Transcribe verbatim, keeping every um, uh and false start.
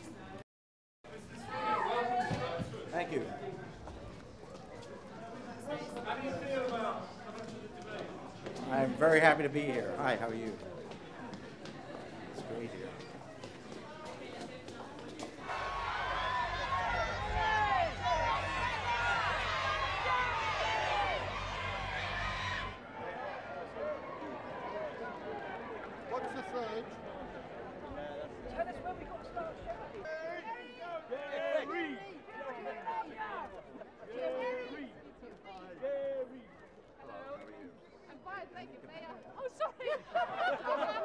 Thank you. How do you feel about coming to the debate? I'm very happy to be here. Hi, how are you? It's great here. What's the surge? Tell us when we got to start shouting. Gary! Gary! Gary! I'm fine, thank you, Mayor. Oh, sorry.